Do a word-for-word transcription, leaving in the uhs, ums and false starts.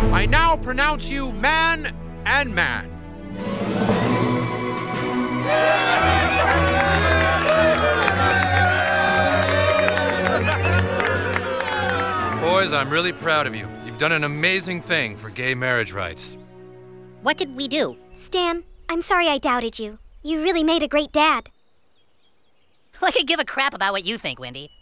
I now pronounce you man and man. Boys, I'm really proud of you. You've done an amazing thing for gay marriage rights. What did we do? Stan, I'm sorry I doubted you. You really made a great dad. I could give a crap about what you think, Wendy.